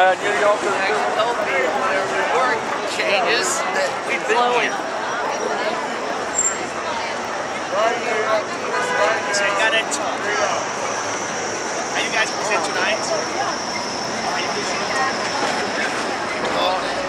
New York is Actually told me whenever the work changes that we've been here. So you got it. Are you guys present tonight? Are you busy?